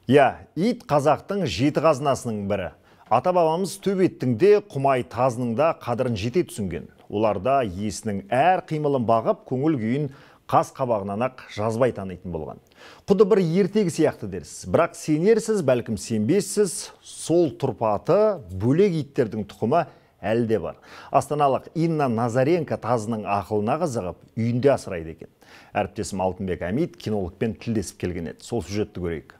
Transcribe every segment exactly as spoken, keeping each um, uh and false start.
Я, ит қазақтың жеті қазынасының бірі. Ата-бабамыз төбеттің де, құмай тазының да қадірін жете түсінген. Оларда иесінің әр қимылын бағып, көңіл күйін қас қабағынан ақ жазбай танитын болған. Құды бір ертегі сияқты дерсіз. Бірақ сенерсіз, бәлкім сенбессіз, сол тұрпаты бөлек иттердің тұқымы әлде бар. Астаналық Инна Назаренко тазының ақылына қызығып, үйінде асырайды екен. Әріптесім Алтынбек Әмит кинологпен тілдесіп келген еді. Сол сюжетті көрейік.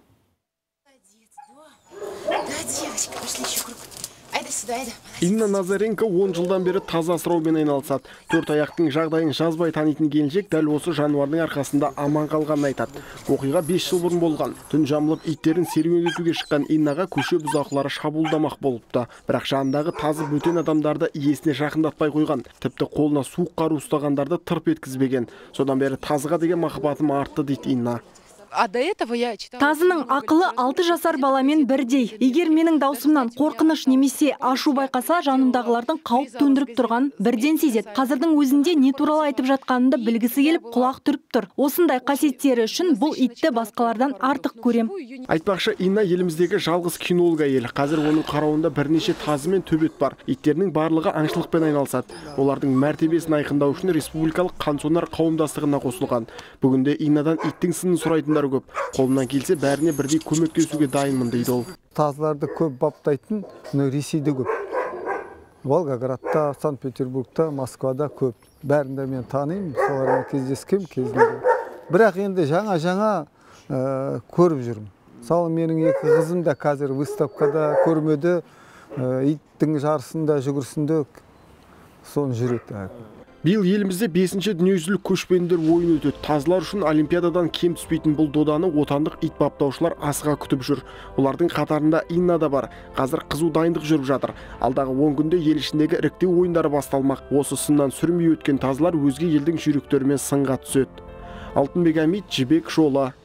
Инна Назаренко он жылдан бері таза асыраумен айналысады. Төрт аяқтың жағдайын жазбай танитын келіншек дәл осы жануардың арқасында аман қалғанын айтады. Оқиға бес жыл бұрын болған. Түн жамылып иттерін серуендетуге шыққан Иннаға көше бұзақылары шабуылдамақ болыпты. Бірақ жанындағы тазы бөтен адамдарды иесіне жақындатпай қойған. Тіпті қолына суық қару ұстағандарды тырп еткізбеген. Содан бері тазыға деген махаббатым артты дейді Инна. Тазының ақылы алты жасар баламен бірдей. Егер менің даусымнан қорқыныш немесе ашу байқаса, жанымдағылардың қауіп төндіріп тұрған бірден сезеді. Қазірдің өзінде не туралы айтып жатқанымды білгісі келіп, құлақ түріп тұр. Осындай қасиеттері үшін бұл итті басқалардан артық көрем. Айтпақшы, Инна еліміздегі жалғыз кинолог әйел. Қазір оның қарауында бірнеше тазы мен төбет бар. Иттерінің барлығы аңшылықпен айналысады. Олардың мәртебесін айқындау үшін республикалық қансонар қауымдастығына қосылған. Бүгінде Иннадан иттің сынын сұрайтындар көп. Қолымнан келсе бәріне бірдей көмектесуге дайынмын дейді ол. Тазыларды көп баптайтын Ресейде көп. Волгоградта, Санкт-Петербургта, Москвада көп. Бәрінде мен танимын, солармен кездескем кезінде. Бірақ енді жаңа-жаңа көріп жүрмін. Мысалы, менің екі қызым да қазір выставкада көрмеді, иттің жарысында, жүгірісінде соны жүреді. Биыл елімізде бесінші дүниежүзілік көшпенділер ойыны өтеді. Тазылар үшін олимпиададан кем түспейтін бұл доданы отандық ит баптаушылар асыға күтіп жүр. Олардың қатарында Инна да бар. Қазір қызу дайындық жүріп жатыр. Алдағы он күнде ел ішіндегі іріктеу ойындары басталмақ. Осы сыннан сүрінбей өткен тазылар өзге елдің жүйріктерімен сынға түседі. Алтынбек Әмит, Жібек жолы.